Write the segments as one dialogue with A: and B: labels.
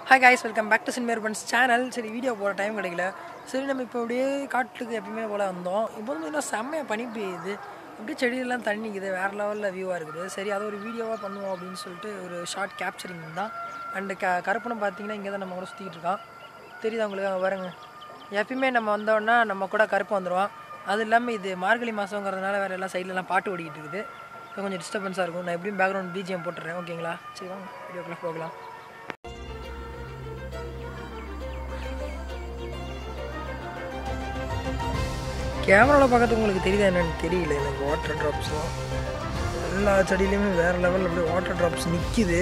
A: Hi guys, welcome back to Synmaya channel. சரி video போட time கிடைக்கல. சரி நம்ம இப்போ அப்படியே காட்டுக்கு எப்பவுமே போல வந்தோம். இப்போ வந்து இன்னும் செம்மையா பனி பெய்யுது. அப்படியே செடியெல்லாம் தண்ணி நிக்குது. வேற லெவல்ல வியூவா இருக்குது. சரி அது ஒரு வீடியோவா பண்ணுவோம் அப்படின்னு சொல்லிட்டு ஒரு ஷார்ட் கேப்சரிங் தான். அண்ட் கருப்பனை பார்த்தீங்கன்னா இங்கே தான் நம்ம கூட சுற்றிக்கிட்டு இருக்கான். தெரியுதா உங்களுக்கு? அங்கே பாருங்க. எப்பயுமே நம்ம வந்தோன்னா நம்ம கூட கருப்பு வந்துடுவான். அது இல்லாமல் இது மார்கழி மாதங்கிறதுனால வேறு எல்லாம் சைட்லலாம் பாட்டு ஓடிக்கிட்டு இருக்குது. இப்போ கொஞ்சம் டிஸ்டர்பன்ஸாக இருக்கும். நான் எப்படியும் பேக்ரவுண்ட் பிஜிஎம் போட்டுறேன். ஓகேங்களா? சரி வாங்க வீடியோக்குள்ளே போகலாம். கேமராவில் பார்க்கறது உங்களுக்கு தெரியுதா என்னென்னு தெரியல. எனக்கு வாட்டர் ட்ராப்ஸ்லாம் எல்லா செடியிலையுமே வேறு லெவலில் அப்படியே வாட்டர் ட்ராப்ஸ் நிற்கிது.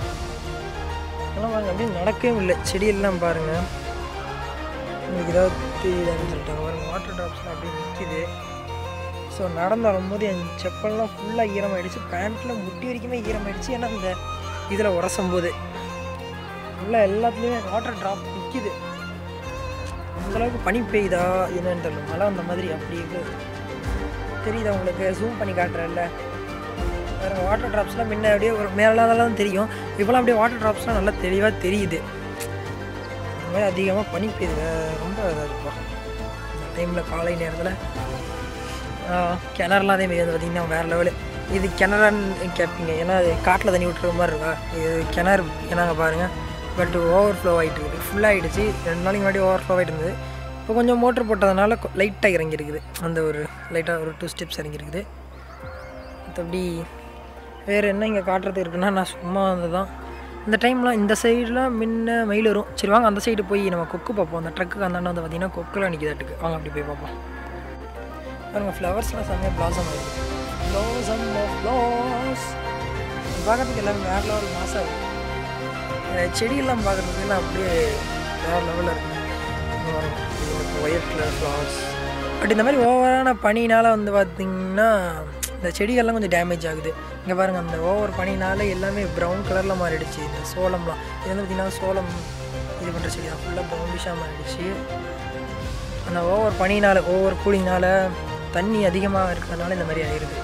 A: ஆனால் பாருங்கள் அப்படியே நடக்கவே இல்லை. செடியெல்லாம் பாருங்கள் உங்களுக்கு ஏதாவது தெரியலன்னு சொல்லிட்டாங்க. பாருங்கள் வாட்டர் ட்ராப்ஸ்லாம் அப்படியே நிற்கிது. ஸோ நடந்து வரும்போது என் செப்பல்லாம் ஃபுல்லாக ஈரமாகிடுச்சு. பேண்ட்டில் முட்டி வரைக்குமே ஈரமாகிடுச்சு. ஏன்னா இந்த இதில் உரசும் போது ஃபுல்லாக எல்லாத்துலேயுமே வாட்டர் ட்ராப் நிற்கிது. அந்தளவுக்கு பனி பெய்யுதா என்னன்னு தெரியல. மழை அந்த மாதிரி அப்படி இருக்குது. தெரியுதா உங்களுக்கு? ஜூம் பண்ணி காட்டுறேன்ல. வேறு வாட்டர் ட்ராப்ஸ்லாம் முன்ன அப்படியே ஒரு மேலாதான் தெரியும். இப்போலாம் அப்படியே வாட்டர் ட்ராப்ஸ்லாம் நல்லா தெளிவாக தெரியுது. அந்த மாதிரி அதிகமாக பனி பெய்யுது. ரொம்ப இதாக இருக்குப்பா இந்த டைமில் காலை நேரத்தில். கிணறுலாம் அதே மாதிரி வந்து பார்த்திங்கன்னா வேறு லெவலு. இது கிணறான்னு கேட்பீங்க. ஏன்னா அது காட்டில் தண்ணி விட்டுற மாதிரி இருக்கா? இது கிணறு ஏன்னாங்க பாருங்கள். பட் ஓவர் ஃப்ளோ ஆகிட்டு இருக்குது. ஃபுல்லாகிடுச்சு. 2 நாளைக்கு முன்னாடி ஓவர் ஃப்ளோ ஆகிட்டு இருந்தது. இப்போ கொஞ்சம் மோட்ரு போட்டதுனால லைட்டாக இறங்கியிருக்குது. அந்த ஒரு லைட்டாக ஒரு 2 ஸ்டெப்ஸ் இறங்கியிருக்குது. மற்றபடி வேறு என்ன இங்கே காட்டுறது இருக்குன்னா, நான் சும்மா வந்து தான் இந்த டைம்லாம் இந்த சைடெலாம் முன்ன மயில் வரும். சரி வாங்க அந்த சைடு போய் நம்ம கொக்கு பார்ப்போம். அந்த ட்ரக்குக்கு அந்தாண்ட வந்து பார்த்திங்கன்னா கொக்கெலாம் நிற்கிதாட்டுக்கு. வாங்க அப்படி போய் பார்ப்போம். பாருங்கள் ஃப்ளவர்ஸ்லாம் செம்மையாக ப்ளாசம் ஆகிடுது. ப்ளாசம் ஆஃப் ஃப்ளவர்ஸ் பார்க்கறதுக்கு எல்லாமே வேறு லெவல் மாசாக இருக்குது. செடியெல்லாம் பார்க்குறதுக்குலாம் அப்படியே வேறு லெவலில் இருக்குது. White colour flowers. பட் இந்த மாதிரி ஓவரான பனினால் வந்து பார்த்திங்கன்னா இந்த செடிகள்லாம் கொஞ்சம் டேமேஜ் ஆகுது. இங்கே பாருங்கள் அந்த ஓவர் பனினால் எல்லாமே ப்ரௌன் கலரில் மாறிடுச்சு. இந்த சோளம்லாம் இது வந்து பார்த்திங்கன்னா சோளம் இது பண்ணுற செடி தான் ஃபுல்லாக ப்ரௌனிஷாக மாறிடுச்சு. அந்த ஓவர் பனினால் ஓவர் கூலிங்னால் தண்ணி அதிகமாக இருக்கிறதுனால இந்த மாதிரி ஆகிடுது.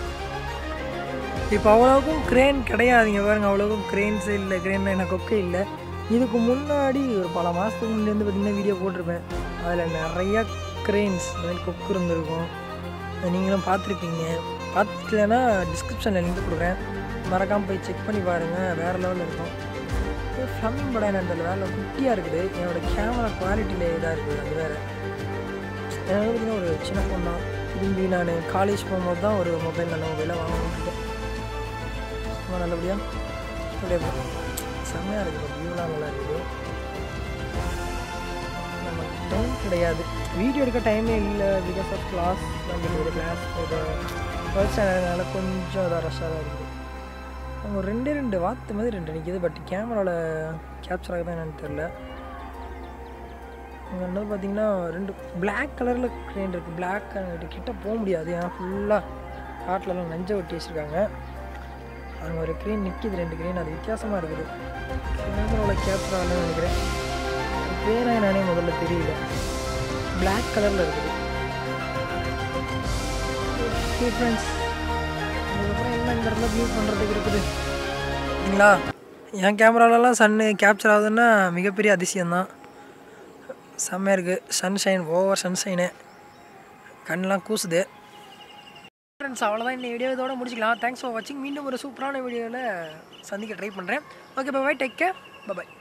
A: இப்போ அவ்வளோக்கும் க்ரேன் கிடையாதுங்க. பாருங்கள் அவ்வளோக்கும் க்ரேன்ஸே இல்லை. க்ரேன் எனக்கு கொக்கே இல்லை. இதுக்கு முன்னாடி ஒரு பல மாதத்துக்கு முன்னாடி வந்து பார்த்திங்கன்னா வீடியோ போட்டிருப்பேன். அதில் நிறையா க்ரேன்ஸ் இந்த மாதிரி கொக்கு இருந்திருக்கும். நீங்களும் பார்த்துருப்பீங்க. பார்த்துக்கலன்னா டிஸ்கிரிப்ஷனில் லிங்க் கொடுக்குறேன். மறக்காமல் போய் செக் பண்ணி பாருங்கள். வேறு லெவலில் இருக்கும். ஃப்ளம்மிங் படம் என்னன்னு தெரியல. வேறு குட்டியாக இருக்குது. என்னோடய கேமரா குவாலிட்டியில் இதாக இருக்குது. அது வேறு எனக்கு பார்த்திங்கன்னா ஒரு சின்ன ஃபோன் தான். திரும்பி நான் காலேஜ் போகும்போது தான் ஒரு மொபைல் நல்ல மொபைலாக வாங்கிட்டுருக்கேன். ரொம்ப நல்லபடியாக அப்படியே செம்மையாக இருக்குது. வியூலாம் நல்லா இருக்குது. நமக்கு டைம் கிடையாது. வீடியோ எடுக்க டைமே இல்லை. பிகாஸ் ஆஃப் கிளாஸ் நம்மளுடைய கிளாஸ் ஒரு ஃபர்ஸ்ட் ஸ்டாண்டர்ட்னால கொஞ்சம் இதாக ரஷ்ஷாக தான் இருக்குது. அவங்க ஒரு 2 வாத்து மாதிரி 2 நிற்கிது. பட் கேமராவில் கேப்சர் ஆகுதான் என்னென்னு தெரில. அங்கே என்ன பார்த்திங்கன்னா 2 பிளாக் கலரில் க்ரேன் இருக்குது. பிளாக் கிட்ட போக முடியாது. ஏன்னா ஃபுல்லாக காட்டிலலாம் நஞ்சை ஒட்டி வச்சுருக்காங்க. அங்கே ஒரு க்ரேன் நிற்கிது. 2 க்ரேன். அது வித்தியாசமாக இருக்குது. கேமராவில் கேப்சர் ஆகலன்னு நினைக்கிறேன். பேராக நானே முதல்ல தெரியல. பிளாக் கலரில் இருக்குது. ஓகே ஃப்ரெண்ட்ஸ், அதுக்கப்புறம் என்ன இந்த இடத்துல வியூ பண்ணுறதுக்கு இருக்குது சரிங்களா? என் கேமராலலாம் சன்னு கேப்சர் ஆகுதுன்னா மிகப்பெரிய அதிசயம்தான். செம்மையாக இருக்குது. சன்ஷைன் ஓவர் சன்ஷைனு கண்ணெலாம் கூசுது. ஃப்ரெண்ட்ஸ் அவ்வளோதான். இந்த வீடியோ இதோட முடிச்சிக்கலாம். தேங்க்ஸ் ஃபார் வாட்சிங். மீண்டும் ஒரு சூப்பரான வீடியோவில் சந்திக்க ட்ரை பண்ணுறேன். Okay bye. Take care. By.